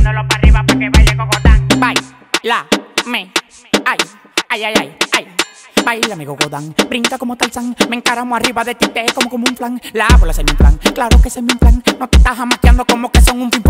tirándolo para arriba pa' que baile cocotán. Baila, me, ay, ay, ay, ay, ay. Baila mi cocotán, brinca como Tarzán. Me encaramo arriba de ti, te como un flan. La bola se me plan, claro que se me plan. No te estás jamaqueando como que son un pim